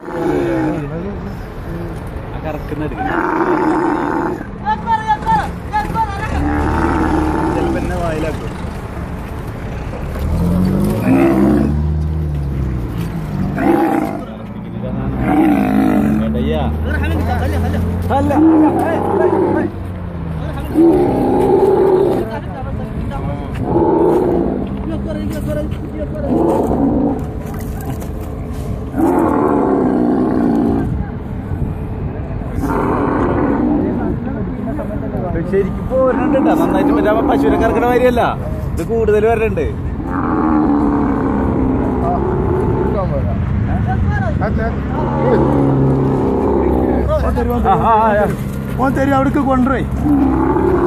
കറക്കുന്ന പിന്നെ വായിലാക്കും അല്ല ശരിക്കും പോരുന്നുണ്ട് കേട്ടോ നന്നായിട്ട്. മറ്റേ പശുവിനെ കറക്കണ മാതിരിയല്ല, ഇത് കൂടുതൽ വരണുണ്ട്. ഓൻ തരും അവിടേക്ക് കൊണ്ടുപോയി